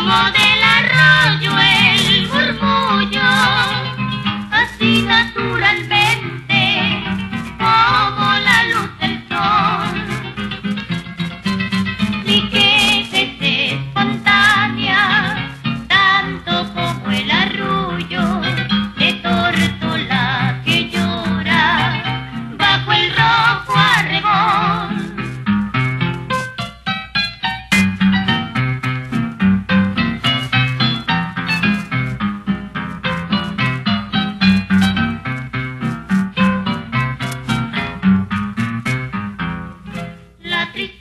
como del arroyo el murmullo, así naturalmente como la luz del sol, ni que es espontánea, tanto como el arrullo de tórtola que llora bajo el rojo arrebol. La tristeza